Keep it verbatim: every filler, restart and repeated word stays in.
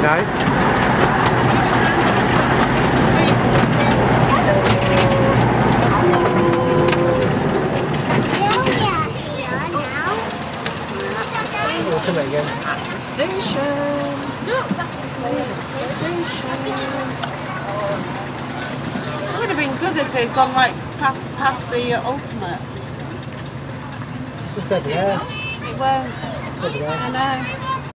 nice. Ultimate again. At the station. Station. It would have been good if they'd gone right pa past the uh, ultimate. It's just over there. It won't. It's over there. I know.